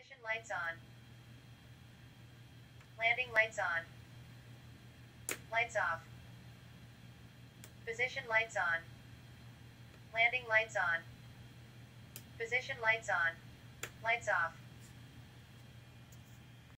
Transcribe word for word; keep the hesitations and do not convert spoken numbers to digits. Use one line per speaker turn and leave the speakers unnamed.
Position lights on. Landing lights on. Lights off. Position lights on. Landing lights on. Position lights on. Lights off.